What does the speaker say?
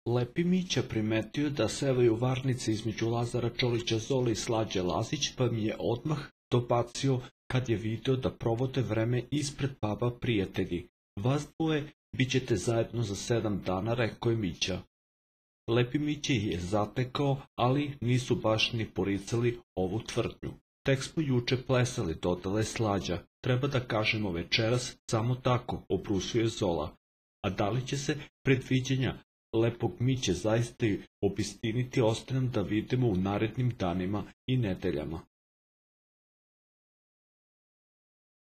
Lepi Mića primetio da sevaju varnice između Lazara Čolića Zole i Slađe Lazić, pa mi je odmah dobacio kad je video da provode vreme ispred paba Prijatelji. Vas dvoje bit ćete zajedno za 7 dana, rekao je Mića. Lepi Mića je zatekao, ali nisu baš ni poricali ovu tvrdnju. Tek smo juče plesali, dodala je Slađa. Treba da kažemo večeras samo tako, obrusio je Zola. A da li će se predviđanja Lepog Miće zaista obistiniti, ostaje nam da vidimo u narednim danima i nedeljama.